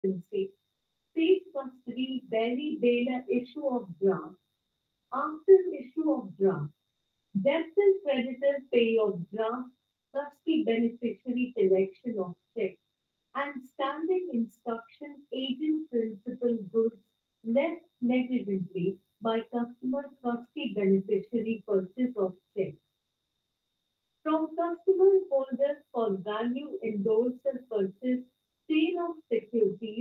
State. State custody barely bail a issue of draft. After issue of draft, debtor creditor pay of draft, trustee beneficiary collection of check, and standing instruction agent principal goods left negligently by customer trustee beneficiary purchase of check. From customer holders for value endorser purchase, sale of securities